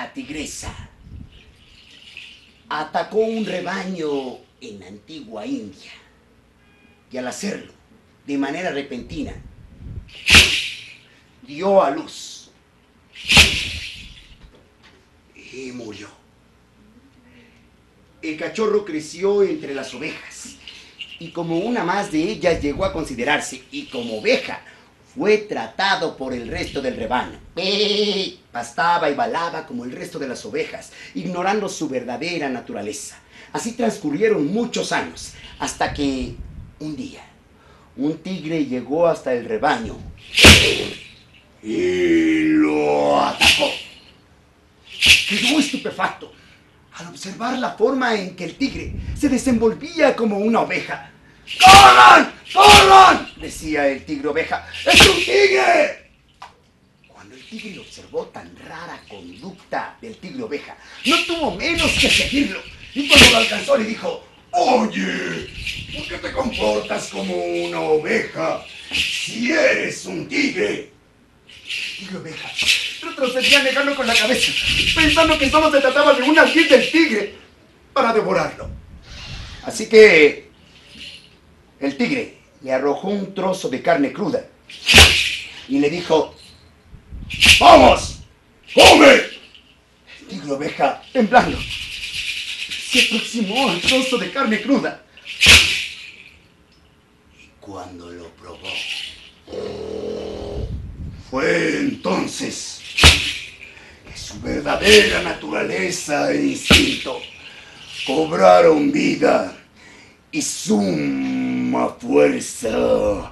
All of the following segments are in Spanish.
La tigresa atacó un rebaño en la antigua India y al hacerlo de manera repentina dio a luz y murió. El cachorro creció entre las ovejas y como una más de ellas llegó a considerarse, y como oveja fue tratado por el resto del rebaño. Pastaba y balaba como el resto de las ovejas, ignorando su verdadera naturaleza. Así transcurrieron muchos años, hasta que un día un tigre llegó hasta el rebaño y lo atacó. Quedó estupefacto al observar la forma en que el tigre se desenvolvía como una oveja. ¡Corran! ¡Corran!, decía el tigre oveja. ¡Es un tigre! Cuando el tigre observó tan rara conducta del tigre oveja, no tuvo menos que seguirlo. Y cuando lo alcanzó le dijo: «Oye, ¿por qué te comportas como una oveja si eres un tigre?» El tigre oveja retrocedía negando con la cabeza, pensando que solo se trataba de un ardid del tigre para devorarlo. Así que el tigre le arrojó un trozo de carne cruda y le dijo: «¡Vamos! ¡Come!». El tigre oveja, temblando, se aproximó al trozo de carne cruda y cuando lo probó, fue entonces que su verdadera naturaleza e instinto cobraron vida y suma fuerza.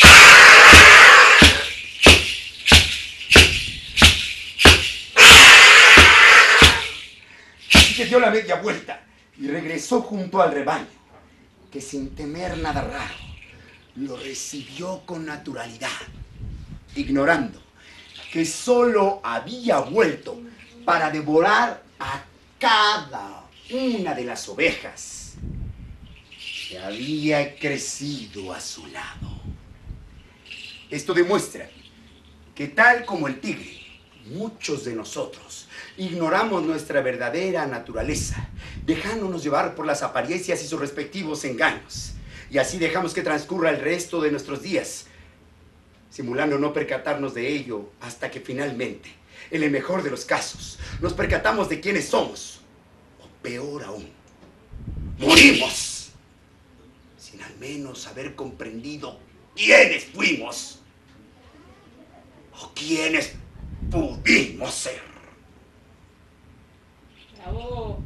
Así que dio la media vuelta y regresó junto al rebaño, que sin temer nada raro, lo recibió con naturalidad, ignorando que solo había vuelto para devorar a cada una de las ovejas que había crecido a su lado. Esto demuestra que, tal como el tigre, muchos de nosotros ignoramos nuestra verdadera naturaleza, dejándonos llevar por las apariencias y sus respectivos engaños, y así dejamos que transcurra el resto de nuestros días, simulando no percatarnos de ello hasta que finalmente, en el mejor de los casos, nos percatamos de quiénes somos, o peor aún, morimos sin al menos haber comprendido quiénes fuimos o quiénes pudimos ser. ¡Bravo!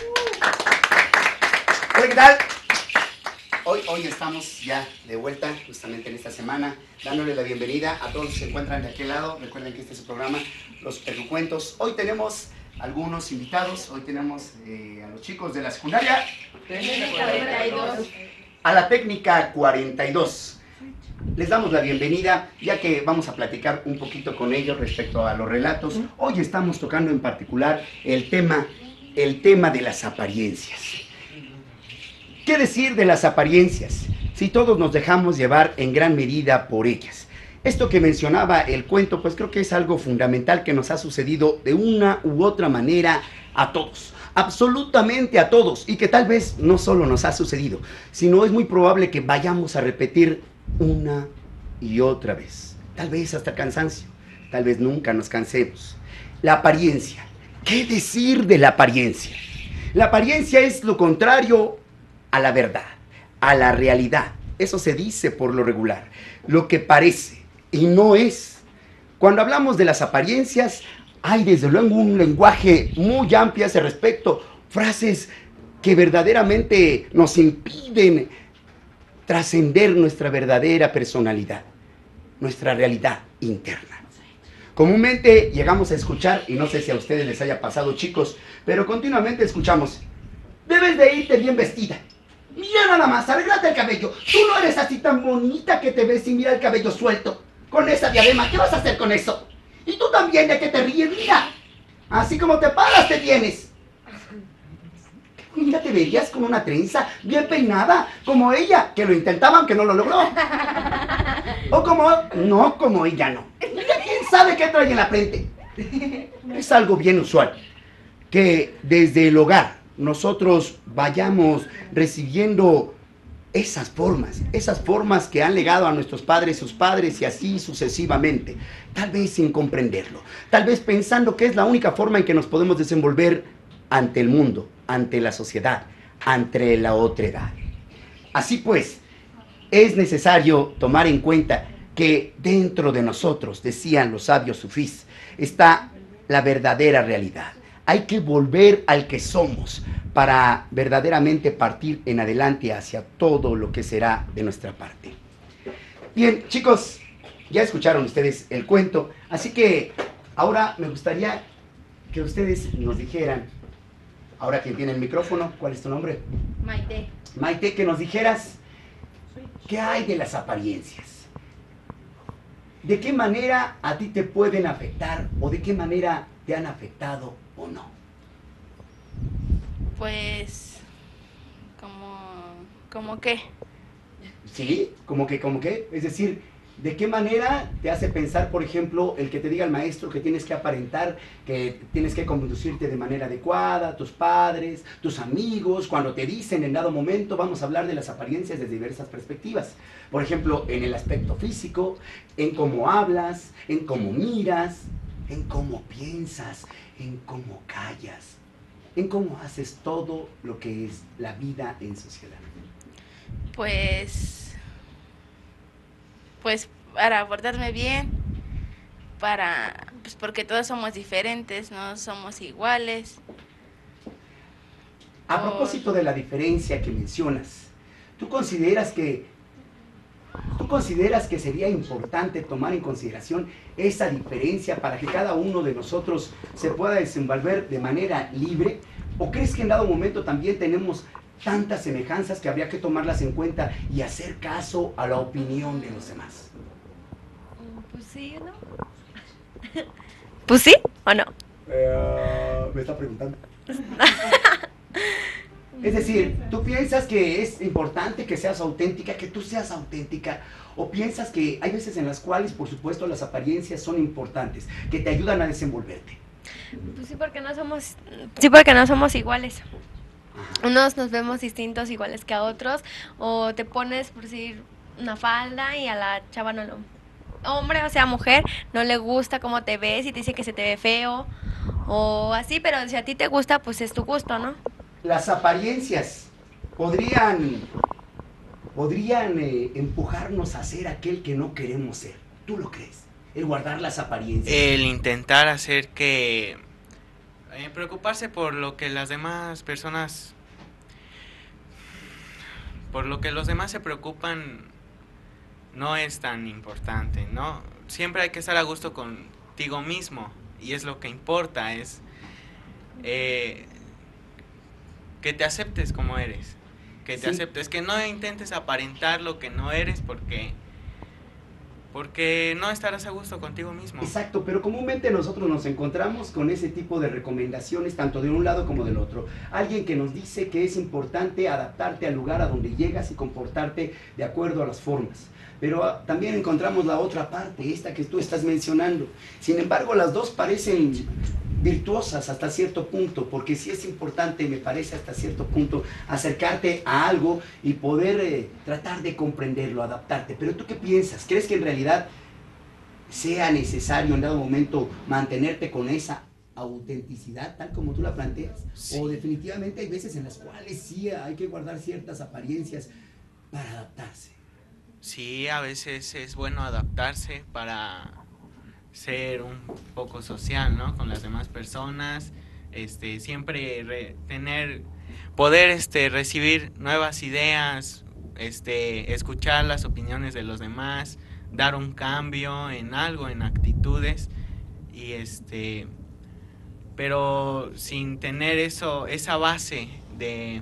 Hola, ¿qué tal? Hoy estamos ya de vuelta, justamente en esta semana, dándole la bienvenida a todos los que se encuentran de aquel lado. Recuerden que este es su programa, Los Perrucuentos. Hoy tenemos algunos invitados. Hoy tenemos a los chicos de la secundaria. Técnica 42. A la técnica 42. Les damos la bienvenida, ya que vamos a platicar un poquito con ellos respecto a los relatos. Hoy estamos tocando en particular el tema de las apariencias. ¿Qué decir de las apariencias si todos nos dejamos llevar en gran medida por ellas? Esto que mencionaba el cuento, pues creo que es algo fundamental que nos ha sucedido de una u otra manera a todos, absolutamente a todos, y que tal vez no solo nos ha sucedido, sino es muy probable que vayamos a repetir una y otra vez, tal vez hasta cansancio, tal vez nunca nos cansemos. La apariencia. ¿Qué decir de la apariencia? La apariencia es lo contrario a la verdad, a la realidad. Eso se dice por lo regular, lo que parece y no es. Cuando hablamos de las apariencias, hay desde luego un lenguaje muy amplio a ese respecto, frases que verdaderamente nos impiden trascender nuestra verdadera personalidad, nuestra realidad interna. Comúnmente llegamos a escuchar, y no sé si a ustedes les haya pasado, chicos, pero continuamente escuchamos: debes de irte bien vestida. Mira nada más, arréglate el cabello. Tú no eres así tan bonita que te ves sin mirar el cabello suelto. Con esa diadema, ¿qué vas a hacer con eso? Y tú también, ¿de qué te ríes? Mira, así como te paras, te vienes. Mira, te verías con una trenza bien peinada, como ella, que lo intentaba aunque no lo logró. O como ella no. Mira, quién sabe qué trae en la frente. Es algo bien usual. que desde el hogar nosotros vayamos recibiendo esas formas que han legado a nuestros padres, sus padres y así sucesivamente, tal vez sin comprenderlo, tal vez pensando que es la única forma en que nos podemos desenvolver ante el mundo, ante la sociedad, ante la otredad. Así pues, es necesario tomar en cuenta que dentro de nosotros, decían los sabios sufís, está la verdadera realidad. Hay que volver al que somos para verdaderamente partir en adelante hacia todo lo que será de nuestra parte. Bien, chicos, ya escucharon ustedes el cuento, así que ahora me gustaría que ustedes nos dijeran, ahora quien tiene el micrófono, ¿cuál es tu nombre? Maite. Maite, que nos dijeras, ¿qué hay de las apariencias? ¿De qué manera a ti te pueden afectar o de qué manera te han afectado o no? Pues, ¿como qué? ¿Sí? ¿Cómo qué? Es decir, ¿de qué manera te hace pensar, por ejemplo, el que te diga el maestro que tienes que aparentar, que tienes que conducirte de manera adecuada, tus padres, tus amigos, cuando te dicen en dado momento, vamos a hablar de las apariencias desde diversas perspectivas? Por ejemplo, en el aspecto físico, en cómo hablas, en cómo miras, en cómo piensas, en cómo callas, en cómo haces todo lo que es la vida en sociedad. Pues para portarme bien, pues porque todos somos diferentes, no somos iguales. A propósito de la diferencia que mencionas, ¿tú consideras que sería importante tomar en consideración esa diferencia para que cada uno de nosotros se pueda desenvolver de manera libre? ¿O crees que en dado momento también tenemos tantas semejanzas que habría que tomarlas en cuenta y hacer caso a la opinión de los demás? Pues sí, ¿no? ¿Pues sí o no? Me está preguntando. Es decir, ¿tú piensas que es importante que seas auténtica, que tú seas auténtica? ¿O piensas que hay veces en las cuales, por supuesto, las apariencias son importantes, que te ayudan a desenvolverte? Pues sí, porque no somos iguales. Unos nos vemos distintos, iguales que a otros. O te pones, por decir, una falda y a la chava no lo... Hombre o sea mujer, no le gusta cómo te ves y te dice que se te ve feo. O así, pero si a ti te gusta, pues es tu gusto, ¿no? Las apariencias podrían empujarnos a ser aquel que no queremos ser. ¿Tú lo crees? El guardar las apariencias. El intentar hacer que... preocuparse por lo que las demás personas... Por lo que los demás se preocupan no es tan importante, ¿no? Siempre hay que estar a gusto contigo mismo y es lo que importa, es... que te aceptes como eres, que te aceptes, que no intentes aparentar lo que no eres porque no estarás a gusto contigo mismo. Exacto, pero comúnmente nosotros nos encontramos con ese tipo de recomendaciones tanto de un lado como del otro. Alguien que nos dice que es importante adaptarte al lugar a donde llegas y comportarte de acuerdo a las formas. Pero también encontramos la otra parte, esta que tú estás mencionando. Sin embargo, las dos parecen virtuosas hasta cierto punto, porque sí es importante, me parece hasta cierto punto, acercarte a algo y poder tratar de comprenderlo, adaptarte. Pero ¿tú qué piensas? ¿Crees que en realidad sea necesario en dado momento mantenerte con esa autenticidad tal como tú la planteas? Sí. ¿O definitivamente hay veces en las cuales sí hay que guardar ciertas apariencias para adaptarse? Sí, a veces es bueno adaptarse para ser un poco social, ¿no? Con las demás personas, siempre poder recibir nuevas ideas, escuchar las opiniones de los demás, dar un cambio en algo, en actitudes, y pero sin tener esa base de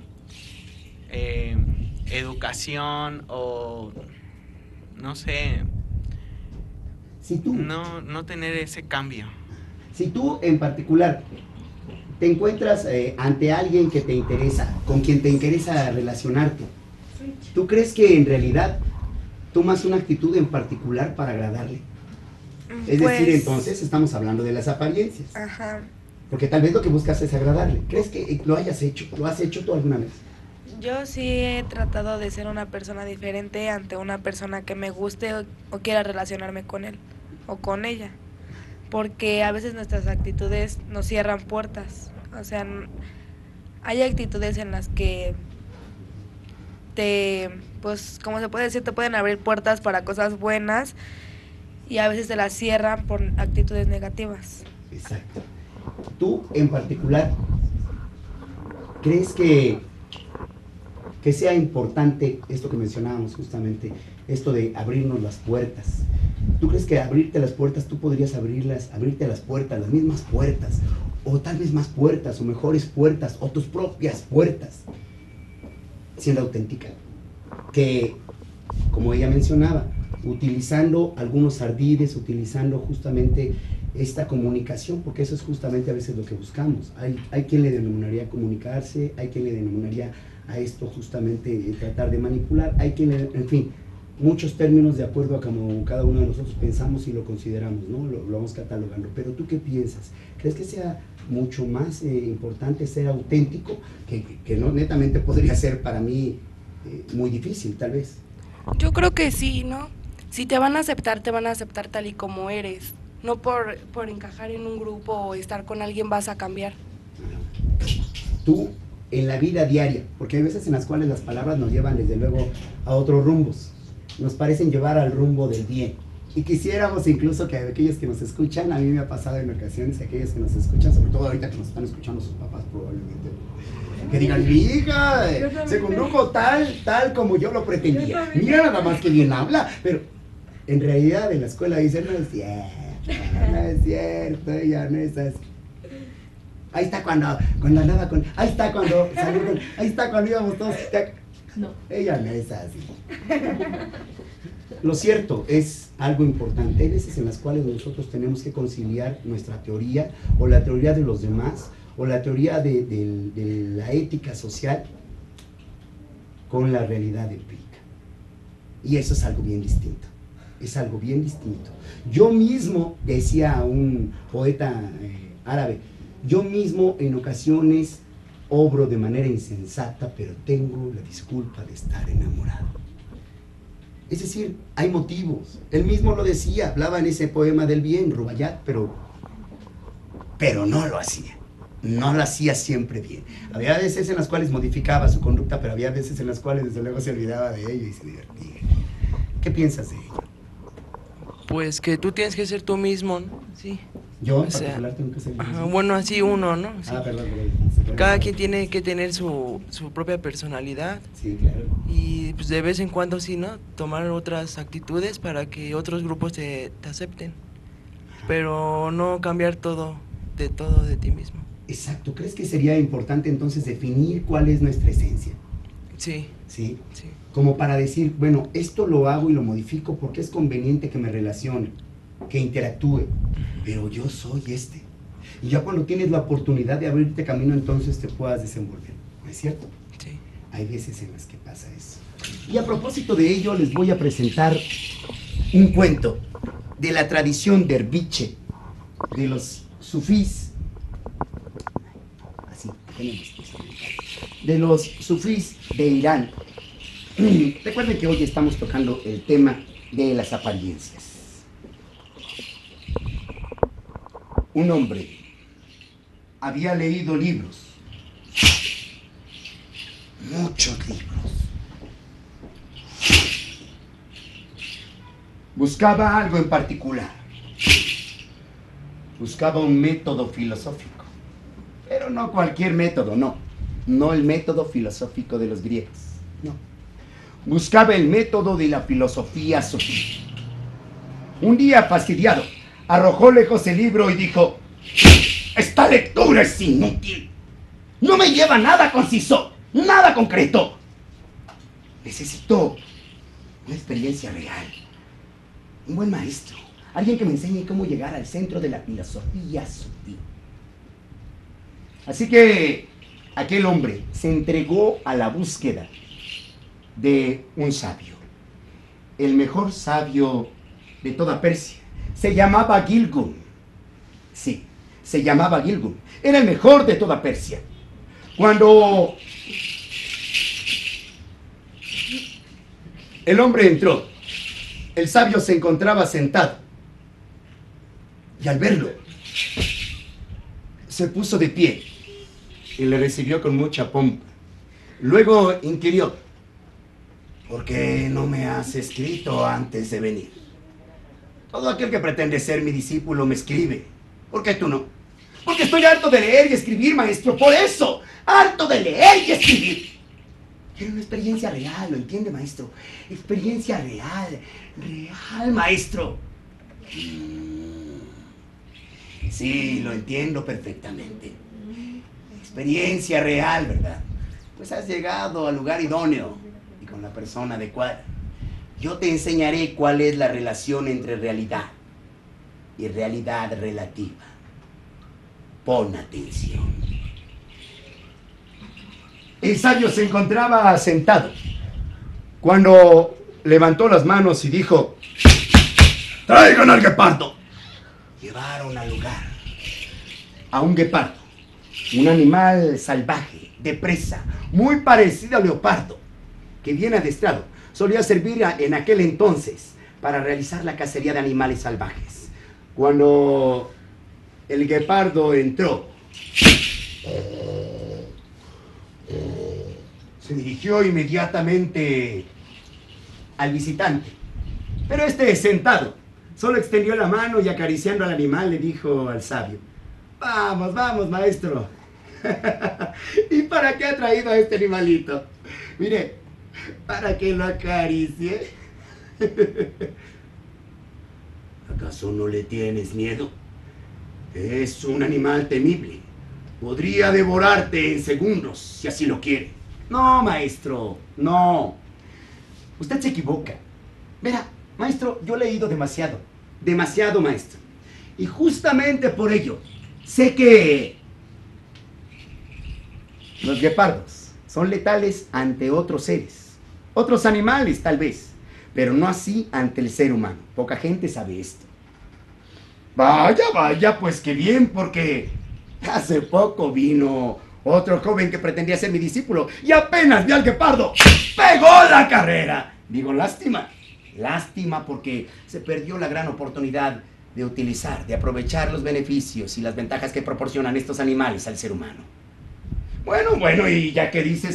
educación o no sé, si tú, no tener ese cambio. Si tú en particular te encuentras ante alguien que te interesa, con quien te interesa relacionarte, ¿tú crees que en realidad tomas una actitud en particular para agradarle? Es decir, entonces estamos hablando de las apariencias. Ajá. Porque tal vez lo que buscas es agradarle. ¿Crees que lo hayas hecho? ¿Lo has hecho tú alguna vez? Yo sí he tratado de ser una persona diferente ante una persona que me guste o quiera relacionarme con él o con ella. Porque a veces nuestras actitudes nos cierran puertas. O sea, hay actitudes en las que pues, como se puede decir, te pueden abrir puertas para cosas buenas y a veces te las cierran por actitudes negativas. Exacto. Tú, en particular, ¿crees que sea importante esto que mencionábamos justamente, esto de abrirnos las puertas? ¿Tú crees que abrirte las puertas, tú podrías abrirte las puertas, las mismas puertas, o tal vez más puertas, o mejores puertas, o tus propias puertas, siendo auténtica? Que, como ella mencionaba, utilizando algunos ardides, utilizando justamente esta comunicación, porque eso es justamente a veces lo que buscamos. Hay quien le denominaría comunicarse, hay quien le denominaría a esto justamente tratar de manipular, hay quien le, en fin, muchos términos de acuerdo a como cada uno de nosotros pensamos y lo consideramos, ¿no? Lo vamos catalogando. Pero ¿tú qué piensas? ¿Crees que sea mucho más importante ser auténtico? Que no, netamente podría ser para mí muy difícil, tal vez. Yo creo que sí, ¿no? Si te van a aceptar tal y como eres. No por encajar en un grupo o estar con alguien vas a cambiar. Tú, en la vida diaria, porque hay veces en las cuales las palabras nos llevan desde luego a otros rumbos, nos parecen llevar al rumbo del bien. Y quisiéramos incluso que aquellos que nos escuchan, a mí me ha pasado en ocasiones, aquellos que nos escuchan, sobre todo ahorita que nos están escuchando sus papás probablemente, que digan, mi hija se condujo tal como yo lo pretendía. Mira nada más que bien habla, pero en realidad en la escuela dicen, no es cierto, ella no es así. Ahí está cuando andaba con, ahí está cuando salió con, ahí está cuando íbamos todos. No, ella no es así. Lo cierto es algo importante. Hay veces en las cuales nosotros tenemos que conciliar nuestra teoría o la teoría de los demás o la teoría de la ética social con la realidad empírica. Y eso es algo bien distinto. Es algo bien distinto. Yo mismo, decía un poeta árabe, yo mismo en ocasiones obro de manera insensata, pero tengo la disculpa de estar enamorado. Es decir, hay motivos. Él mismo lo decía, hablaba en ese poema del bien, Rubaiyat, pero no lo hacía. No lo hacía siempre bien. Había veces en las cuales modificaba su conducta, pero había veces en las cuales desde luego se olvidaba de ello y se divertía. ¿Qué piensas de ello? Pues que tú tienes que ser tú mismo, ¿no? Sí. Yo en particular tengo que ser yo mismo. Bueno, así uno, ¿no? Sí. Perdón. Cada quien tiene que tener su propia personalidad. Sí, claro. Y pues de vez en cuando sí, ¿no? Tomar otras actitudes para que otros grupos te acepten. Pero no cambiar todo de ti mismo. Exacto. ¿Crees que sería importante entonces definir cuál es nuestra esencia? Sí. ¿Sí? Sí. Como para decir, bueno, esto lo hago y lo modifico porque es conveniente que me relacione, que interactúe, pero yo soy este. Y ya cuando tienes la oportunidad de abrirte camino, entonces te puedas desenvolver, ¿no es cierto? Sí. Hay veces en las que pasa eso. Y a propósito de ello, les voy a presentar un cuento de la tradición derviche, de los sufís, así, de los sufís de Irán. Recuerden que hoy estamos tocando el tema de las apariencias. Un hombre había leído libros, muchos libros. Buscaba algo en particular. Buscaba un método filosófico. Pero no cualquier método, no. No el método filosófico de los griegos, no. Buscaba el método de la filosofía sufí. Un día, fastidiado, arrojó lejos el libro y dijo: esta lectura es inútil. No me lleva nada conciso, nada concreto. Necesito una experiencia real. Un buen maestro. Alguien que me enseñe cómo llegar al centro de la filosofía sufí. Así que aquel hombre se entregó a la búsqueda de un sabio. El mejor sabio de toda Persia. Se llamaba Gilgum. Sí, Se llamaba Gilgum. Era el mejor de toda Persia. Cuando el hombre entró, el sabio se encontraba sentado. Y al verlo, se puso de pie y le recibió con mucha pompa. Luego inquirió: ¿por qué no me has escrito antes de venir? Todo aquel que pretende ser mi discípulo me escribe. ¿Por qué tú no? Porque estoy harto de leer y escribir, maestro. Por eso, harto de leer y escribir. Quiero una experiencia real, ¿lo entiende, maestro? Experiencia real, maestro. Sí, lo entiendo perfectamente. Experiencia real, ¿verdad? Pues has llegado al lugar idóneo y con la persona adecuada. Yo te enseñaré cuál es la relación entre realidad y realidad relativa. Pon atención. El sabio se encontraba sentado cuando levantó las manos y dijo: ¡traigan al guepardo! Llevaron al lugar a un guepardo, un animal salvaje, de presa, muy parecido al leopardo, que bien adestrado solía servir en aquel entonces para realizar la cacería de animales salvajes. Cuando el guepardo entró, se dirigió inmediatamente al visitante, pero este, sentado, solo extendió la mano y acariciando al animal le dijo al sabio: vamos, vamos, maestro. ¿Y para qué ha traído a este animalito? Mire, para que lo acaricie. ¿Acaso no le tienes miedo? Es un animal temible. Podría devorarte en segundos, si así lo quiere. No, maestro, no. Usted se equivoca. Verá, maestro, yo he leído demasiado. Demasiado, maestro. Y justamente por ello, sé que los guepardos son letales ante otros seres. Otros animales, tal vez. Pero no así ante el ser humano. Poca gente sabe esto. Vaya, vaya, pues qué bien, porque hace poco vino otro joven que pretendía ser mi discípulo y apenas vio al guepardo, ¡pegó la carrera! Digo, lástima. Lástima porque se perdió la gran oportunidad de utilizar, de aprovechar los beneficios y las ventajas que proporcionan estos animales al ser humano. Bueno, y ya que dices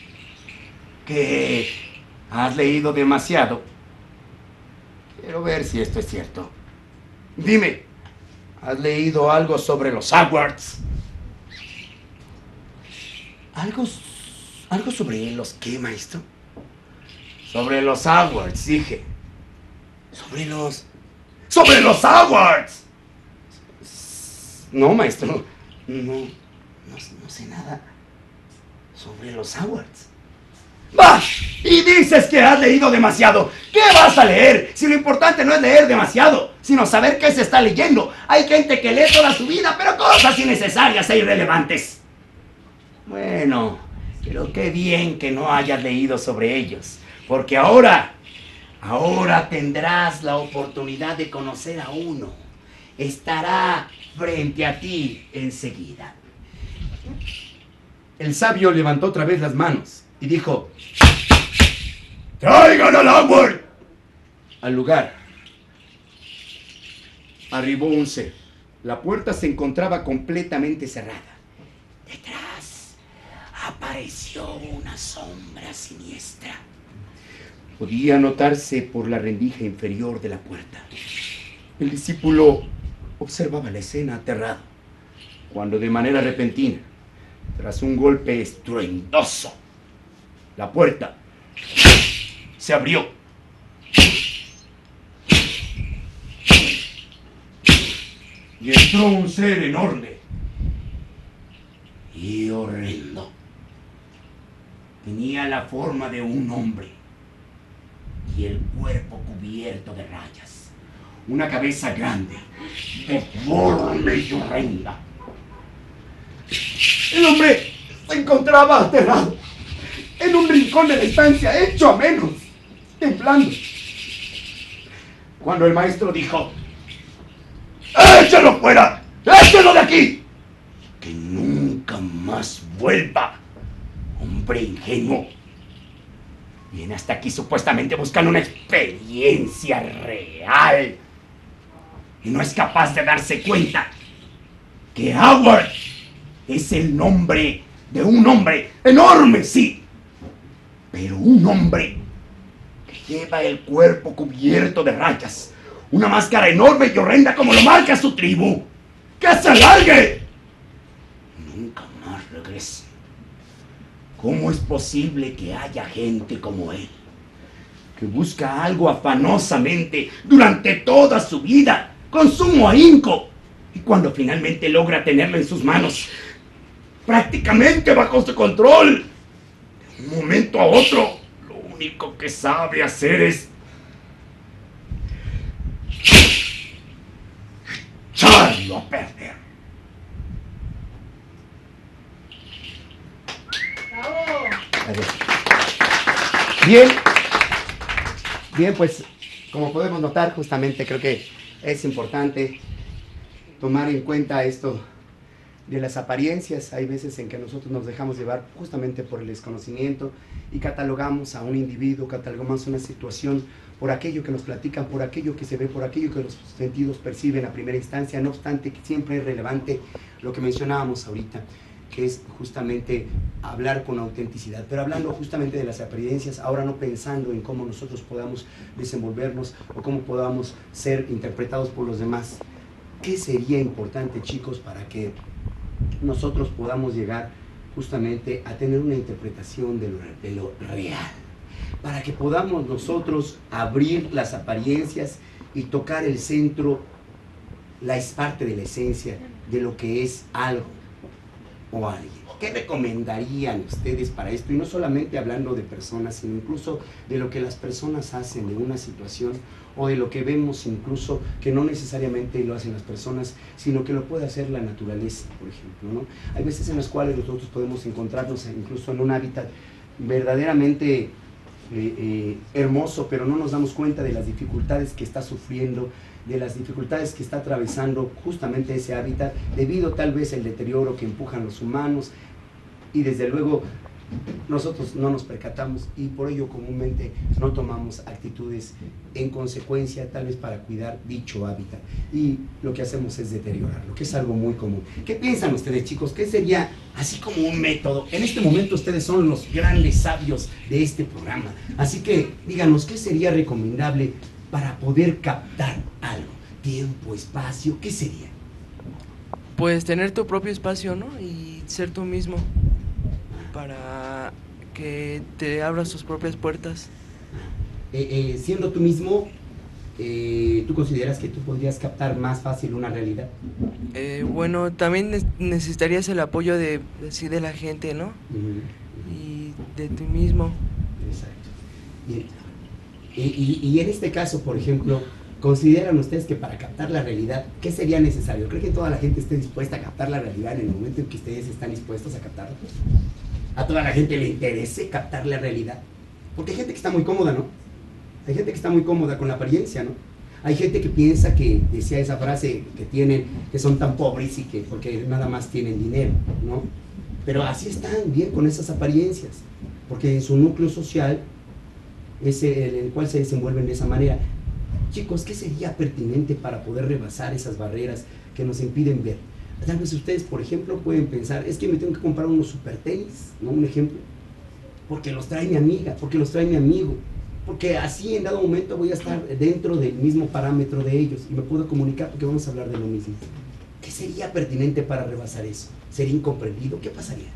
que has leído demasiado, quiero ver si esto es cierto. Dime, ¿has leído algo sobre los Hogwarts? ¿Algo sobre los qué, maestro? Sobre los Hogwarts, dije. ¡Sobre los Hogwarts! No, maestro, no sé nada sobre los Hogwarts. ¡Bah! Y dices que has leído demasiado. ¿Qué vas a leer? Si lo importante no es leer demasiado, sino saber qué se está leyendo. Hay gente que lee toda su vida, pero cosas innecesarias e irrelevantes. Bueno, pero qué bien que no hayas leído sobre ellos, porque ahora tendrás la oportunidad de conocer a uno. Estará frente a ti enseguida. El sabio levantó otra vez las manos y dijo: ¡traigan al Hogwarts! Al lugar arribó un ser. La puerta se encontraba completamente cerrada. Detrás apareció una sombra siniestra. Podía notarse por la rendija inferior de la puerta. El discípulo observaba la escena aterrado, cuando de manera repentina, tras un golpe estruendoso, la puerta se abrió. Y entró un ser enorme y horrendo. Tenía la forma de un hombre y el cuerpo cubierto de rayas. Una cabeza grande, deforme y horrenda. El hombre se encontraba aterrado en un rincón de la estancia, hecho a menos, temblando. Cuando el maestro dijo: ¡échalo fuera! ¡Échelo de aquí! Que nunca más vuelva. Hombre ingenuo. Viene hasta aquí supuestamente buscando una experiencia real. Y no es capaz de darse cuenta que Howard es el nombre de un hombre enorme, sí. Pero un hombre que lleva el cuerpo cubierto de rayas. Una máscara enorme y horrenda como lo marca su tribu. ¡Que se largue! Nunca más regrese. ¿Cómo es posible que haya gente como él, que busca algo afanosamente durante toda su vida, con sumo ahínco, y cuando finalmente logra tenerlo en sus manos, prácticamente bajo su control, de un momento a otro, lo único que sabe hacer es echarlo a perder? Bien, bien, pues como podemos notar, justamente creo que es importante tomar en cuenta esto de las apariencias. Hay veces en que nosotros nos dejamos llevar justamente por el desconocimiento y catalogamos a un individuo, catalogamos una situación por aquello que nos platican, por aquello que se ve, por aquello que los sentidos perciben a primera instancia. No obstante, que siempre es relevante lo que mencionábamos ahorita, que es justamente hablar con autenticidad, pero hablando justamente de las apariencias, ahora no pensando en cómo nosotros podamos desenvolvernos o cómo podamos ser interpretados por los demás. ¿Qué sería importante, chicos, para que nosotros podamos llegar justamente a tener una interpretación de lo real? Para que podamos nosotros abrir las apariencias y tocar el centro, la parte de la esencia de lo que es algo o alguien. ¿Qué recomendarían ustedes para esto? Y no solamente hablando de personas, sino incluso de lo que las personas hacen de una situación, o de lo que vemos incluso que no necesariamente lo hacen las personas, sino que lo puede hacer la naturaleza, por ejemplo, ¿no? Hay veces en las cuales nosotros podemos encontrarnos incluso en un hábitat verdaderamente hermoso, pero no nos damos cuenta de las dificultades que está sufriendo, de las dificultades que está atravesando justamente ese hábitat, debido tal vez al deterioro que empujan los humanos, y desde luego nosotros no nos percatamos y por ello comúnmente no tomamos actitudes en consecuencia, tal vez para cuidar dicho hábitat, y lo que hacemos es deteriorarlo, que es algo muy común. ¿Qué piensan ustedes, chicos? ¿Qué sería así como un método? En este momento ustedes son los grandes sabios de este programa, así que díganos, ¿qué sería recomendable para poder captar algo? ¿Tiempo, espacio? ¿Qué sería? Pues tener tu propio espacio, ¿no? Y ser tú mismo, para que te abras tus propias puertas. Siendo tú mismo, ¿tú consideras que tú podrías captar más fácil una realidad? Bueno, también necesitarías el apoyo de la gente, ¿no? Y de ti mismo. Exacto. Y en este caso, por ejemplo, ¿consideran ustedes que para captar la realidad, qué sería necesario? ¿Creen que toda la gente esté dispuesta a captar la realidad en el momento en que ustedes están dispuestos a captarla? ¿A toda la gente le interese captar la realidad? Porque hay gente que está muy cómoda, ¿no? Hay gente que está muy cómoda con la apariencia, ¿no? Hay gente que piensa que, decía esa frase que tienen, que son tan pobres y que porque nada más tienen dinero, ¿no? Pero así están bien con esas apariencias, porque en su núcleo social es el cual se desenvuelven de esa manera. Chicos, ¿qué sería pertinente para poder rebasar esas barreras que nos impiden ver? Tal vez ustedes, por ejemplo, pueden pensar, es que me tengo que comprar unos super tenis, ¿no? Un ejemplo, porque los trae mi amiga, porque los trae mi amigo, porque así en dado momento voy a estar dentro del mismo parámetro de ellos y me puedo comunicar porque vamos a hablar de lo mismo. ¿Qué sería pertinente para rebasar eso? ¿Sería incomprendido? ¿Qué pasaría?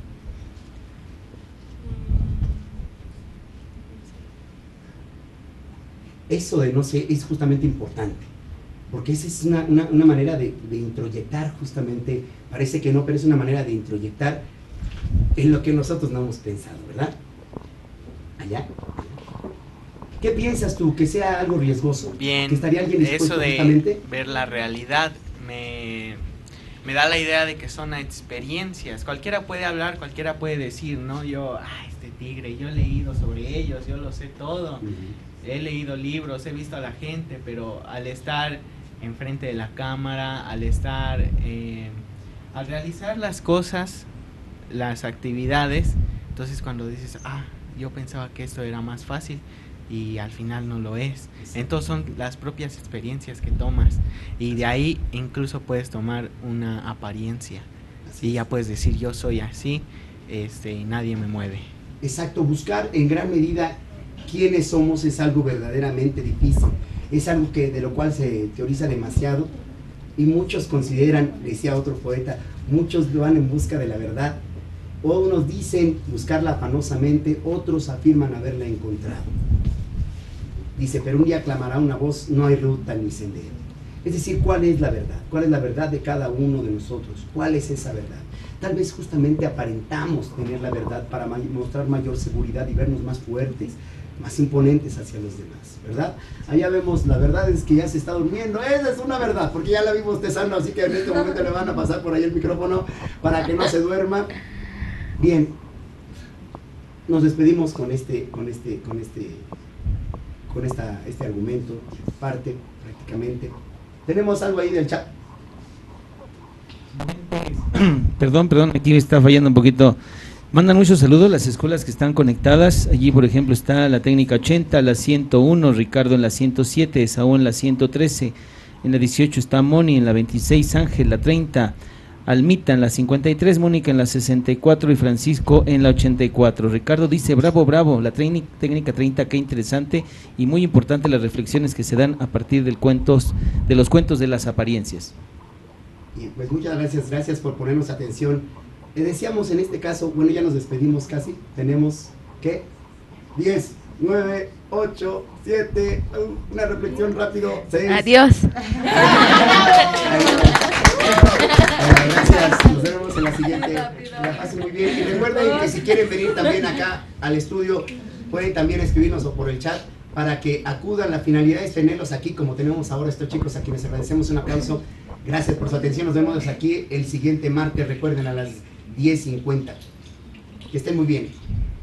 Eso de no sé es justamente importante, porque esa es una manera de introyectar justamente, parece que no, pero es una manera de introyectar en lo que nosotros no hemos pensado, ¿verdad? ¿Allá? ¿Qué piensas tú? ¿Que sea algo riesgoso? Bien, ¿Que estaría alguien dispuesto eso de justamente? ver la realidad me da la idea de que son experiencias. Cualquiera puede hablar, cualquiera puede decir, ¿no? Yo, este tigre, yo he leído sobre ellos, yo lo sé todo. He leído libros, he visto a la gente, pero al estar enfrente de la cámara, al estar, al realizar las cosas, las actividades. Entonces cuando dices, yo pensaba que esto era más fácil y al final no lo es. Entonces son las propias experiencias que tomas y de ahí incluso puedes tomar una apariencia y ya puedes decir yo soy así, y nadie me mueve. Exacto, buscar en gran medida quiénes somos es algo verdaderamente difícil, es algo de lo cual se teoriza demasiado y muchos consideran, decía otro poeta, muchos van en busca de la verdad, o unos dicen buscarla afanosamente, otros afirman haberla encontrado. Dice, pero un día clamará una voz, no hay ruta ni sendero. Es decir, ¿cuál es la verdad? ¿Cuál es la verdad de cada uno de nosotros? ¿Cuál es esa verdad? Tal vez justamente aparentamos tener la verdad para mostrar mayor seguridad y vernos más fuertes, más imponentes hacia los demás, ¿verdad? Allá vemos, la verdad es que ya se está durmiendo, esa es una verdad, porque ya la vimos tezando, así que en este momento le van a pasar por ahí el micrófono para que no se duerma. Bien, nos despedimos con este argumento, parte prácticamente. Tenemos algo ahí del chat. Perdón, aquí me está fallando un poquito. Mandan muchos saludos las escuelas que están conectadas. Allí, por ejemplo, está la técnica 80, la 101, Ricardo en la 107, Esaú en la 113, en la 18 está Moni, en la 26 Ángel, la 30, Almita en la 53, Mónica en la 64 y Francisco en la 84. Ricardo dice, bravo, la técnica 30, qué interesante y muy importante las reflexiones que se dan a partir de los cuentos de las apariencias. Y pues muchas gracias por ponernos atención. Le decíamos en este caso, bueno, ya nos despedimos casi, tenemos, ¿qué? 10, 9, 8, 7, una reflexión rápido, 6. Adiós. Gracias, nos vemos en la siguiente. La pasen muy bien. Y recuerden que si quieren venir también acá al estudio, pueden también escribirnos o por el chat para que acudan. La finalidad es tenerlos aquí como tenemos ahora estos chicos a quienes agradecemos un aplauso. Gracias por su atención, nos vemos aquí el siguiente martes, recuerden a las 10:50. Que estén muy bien.